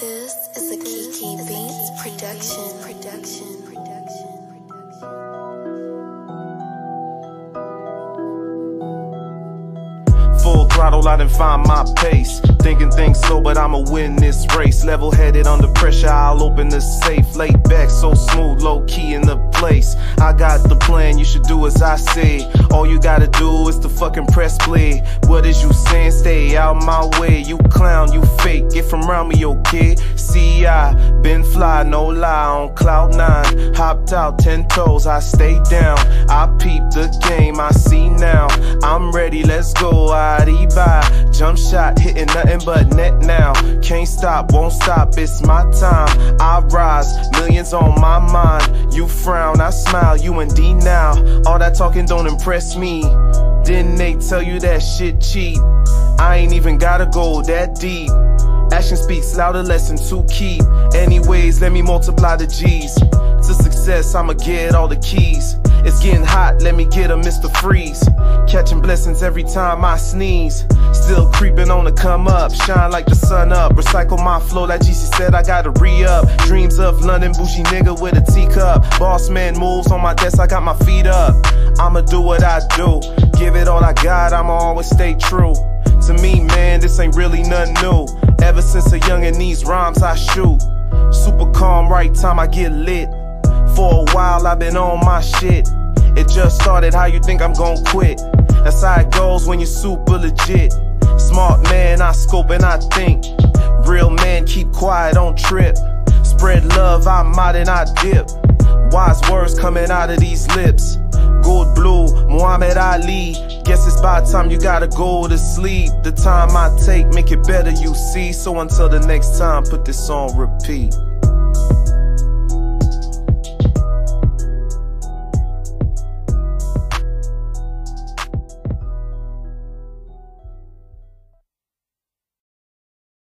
This is a Kiki Beats production. Full throttle, I done find my pace. Thinking things slow, but I'ma win this race. Level-headed under pressure, I'll open the safe. Laid back, so smooth, low-key in the place. I got the plan, you should do as I say. All you gotta do is to fucking press play. What is you saying? Stay out my way. You clown, you fake, get from around me, okay? See, I been fly, no lie, on cloud 9. Hopped out 10 toes, I stay down. I peep the game, I see now. I'm ready, let's go, bye. Jump shot, hitting nothing but net now. Can't stop, won't stop, it's my time. I rise, millions on my mind. You frown, I smile, you and D now. All that talking don't impress me. Didn't they tell you that shit cheap? I ain't even gotta go that deep. Action speaks louder, lesson to keep. Anyways, let me multiply the G's. To success, I'ma get all the keys. It's getting hot, let me get a Mr. Freeze. Catching blessings every time I sneeze. Still creeping on the come up, shine like the sun up. Recycle my flow like GC said, I gotta re-up. Dreams of London, bougie nigga with a teacup. Boss man moves on my desk, I got my feet up. I'ma do what I do, give it all I got, I'ma always stay true. To me, man, this ain't really nothing new. Ever since a youngin', these rhymes I shoot. Super calm, right time I get lit. For a while I've been on my shit. It just started, how you think I'm gon' quit? That's how it goes when you're super legit. Smart man, I scope and I think. Real man, keep quiet, don't trip. Spread love, I mod and I dip. Wise words coming out of these lips. Gold blue, Muhammad Ali. Guess it's about time you gotta go to sleep. The time I take, make it better, you see. So until the next time, put this on repeat.